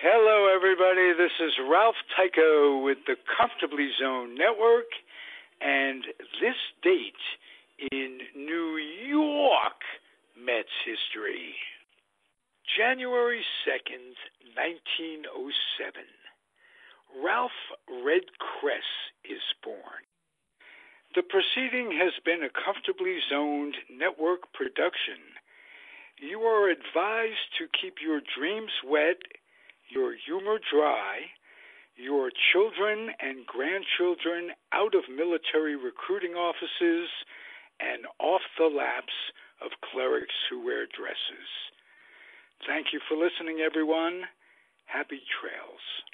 Hello, everybody. This is Ralph Tycho with the Comfortably Zone Network, and this date in New York Mets history. January 2nd, 1907. Ralph Red Kress is born. The proceeding has been a Comfortably Zoned Network production. You are advised to keep your dreams wet, your humor dry, your children and grandchildren out of military recruiting offices and off the laps of clerics who wear dresses. Thank you for listening, everyone. Happy trails.